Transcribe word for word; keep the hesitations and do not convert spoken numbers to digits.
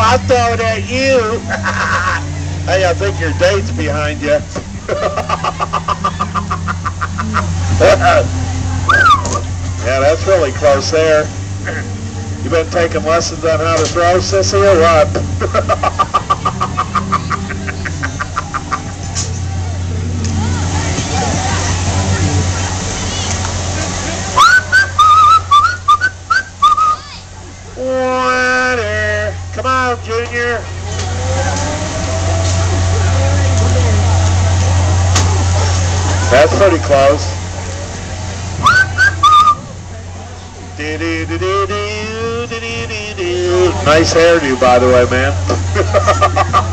I'll throw it at you. Hey, I think your date's behind you. Yeah, that's really close there. You been taking lessons on how to throw, sissy, or what? Water. Come on, Junior. That's pretty close. Nice hairdo, by the way, man.